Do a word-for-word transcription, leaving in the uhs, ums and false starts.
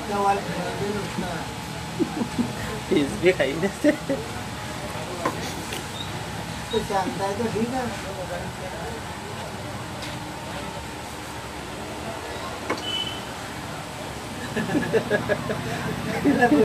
Piece भी खाई जैसे तो जानता है तो ठीक है।